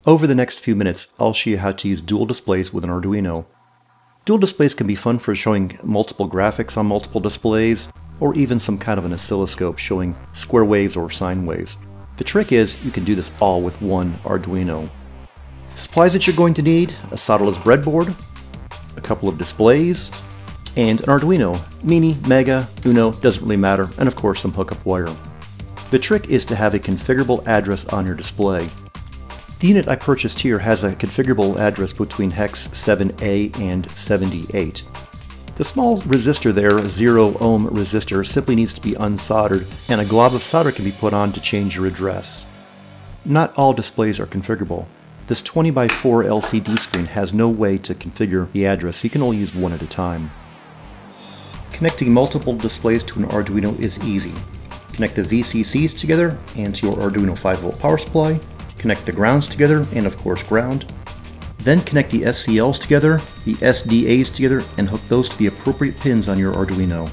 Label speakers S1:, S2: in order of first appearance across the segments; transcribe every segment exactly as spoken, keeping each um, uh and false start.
S1: Over the next few minutes, I'll show you how to use dual displays with an Arduino. Dual displays can be fun for showing multiple graphics on multiple displays, or even some kind of an oscilloscope showing square waves or sine waves. The trick is you can do this all with one Arduino. Supplies that you're going to need: a solderless breadboard, a couple of displays, and an Arduino. Mini, Mega, Uno, doesn't really matter, and of course some hookup wire. The trick is to have a configurable address on your display. The unit I purchased here has a configurable address between hex seven A and seventy-eight. The small resistor there, a zero ohm resistor, simply needs to be unsoldered, and a glob of solder can be put on to change your address. Not all displays are configurable. This twenty by four L C D screen has no way to configure the address, so you can only use one at a time. Connecting multiple displays to an Arduino is easy. Connect the V C Cs together and to your Arduino five volt power supply. Connect the grounds together, and of course ground. Then connect the S C Ls together, the S D As together, and hook those to the appropriate pins on your Arduino.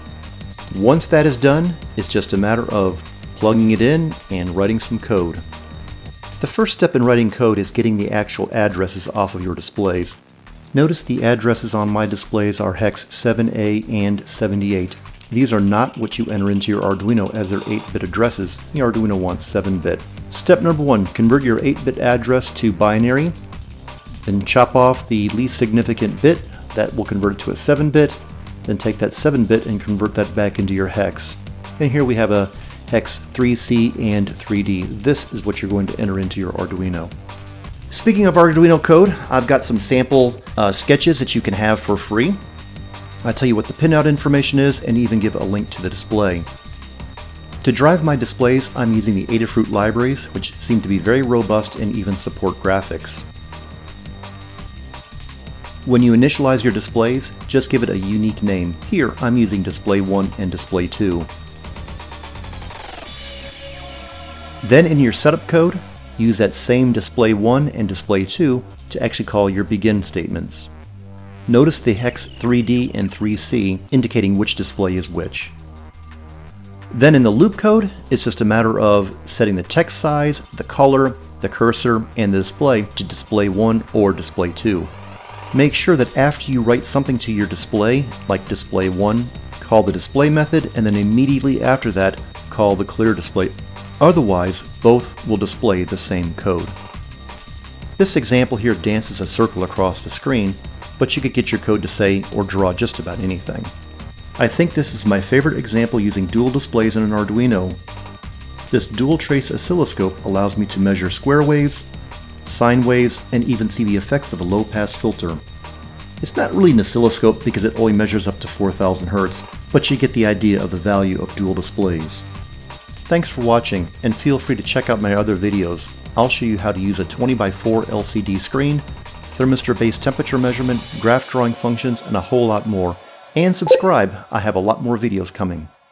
S1: Once that is done, it's just a matter of plugging it in and writing some code. The first step in writing code is getting the actual addresses off of your displays. Notice the addresses on my displays are hex seven A and seventy-eight. These are not what you enter into your Arduino, as they're eight bit addresses. The Arduino wants seven bit. Step number one, convert your eight bit address to binary. Then chop off the least significant bit. That will convert it to a seven bit. Then take that seven bit and convert that back into your hex. And here we have a hex three C and three D. This is what you're going to enter into your Arduino. Speaking of Arduino code, I've got some sample uh, sketches that you can have for free. I tell you what the pinout information is and even give a link to the display. To drive my displays, I'm using the Adafruit libraries, which seem to be very robust and even support graphics. When you initialize your displays, just give it a unique name. Here, I'm using Display one and Display two. Then in your setup code, use that same Display one and Display two to actually call your begin statements. Notice the hex three D and three C indicating which display is which. Then in the loop code, it's just a matter of setting the text size, the color, the cursor, and the display to Display one or Display two. Make sure that after you write something to your display, like Display one, call the display method, and then immediately after that, call the clear display. Otherwise, both will display the same code. This example here dances a circle across the screen, but you could get your code to say or draw just about anything. I think this is my favorite example using dual displays in an Arduino. This dual trace oscilloscope allows me to measure square waves, sine waves, and even see the effects of a low-pass filter. It's not really an oscilloscope because it only measures up to four thousand hertz, but you get the idea of the value of dual displays. Thanks for watching, and feel free to check out my other videos. I'll show you how to use a twenty by four L C D screen, thermistor-based temperature measurement, graph drawing functions, and a whole lot more. And subscribe, I have a lot more videos coming.